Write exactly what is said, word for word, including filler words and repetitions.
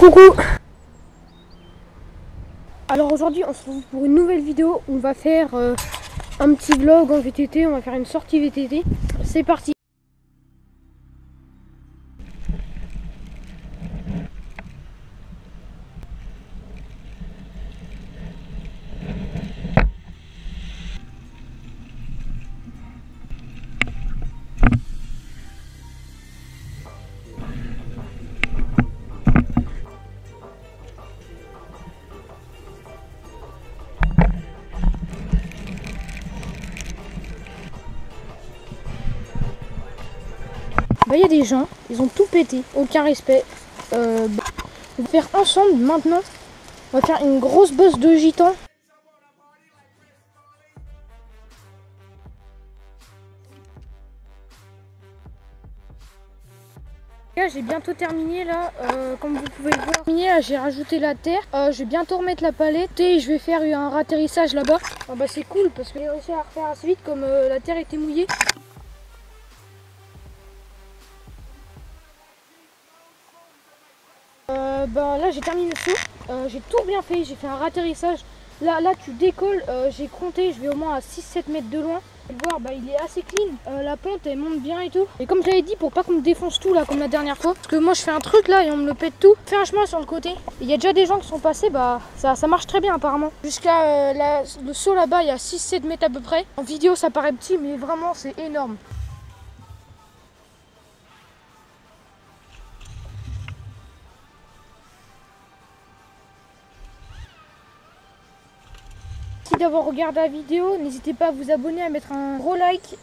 Coucou. Alors aujourd'hui on se retrouve pour une nouvelle vidéo. On va faire euh, un petit vlog en V T T, on va faire une sortie V T T. C'est parti. Bah, il y a des gens, ils ont tout pété, aucun respect. Euh, bah, on va faire ensemble maintenant. On va faire une grosse bosse de gitans. Là, j'ai bientôt terminé là, euh, comme vous pouvez le voir. Terminé, là, j'ai rajouté la terre. Euh, je vais bientôt remettre la palette et je vais faire un ratterrissage là-bas. Ah, bah, c'est cool parce que j'ai réussi à refaire assez vite comme euh, la terre était mouillée. Euh, bah là j'ai terminé le saut, euh, j'ai tout bien fait, j'ai fait un ratterrissage. Là, là tu décolles, euh, j'ai compté, je vais au moins à six sept mètres de loin. Vous pouvez voir, bah, il est assez clean, euh, la pente elle monte bien et tout. Et comme j'avais dit, pour pas qu'on me défonce tout là comme la dernière fois, parce que moi je fais un truc là et on me le pète tout. Je fais un chemin sur le côté, il y a déjà des gens qui sont passés, bah ça, ça marche très bien apparemment. Jusqu'à euh, le saut là-bas, il y a six sept mètres à peu près. En vidéo ça paraît petit mais vraiment c'est énorme. Merci d'avoir regardé la vidéo, n'hésitez pas à vous abonner, à mettre un gros like.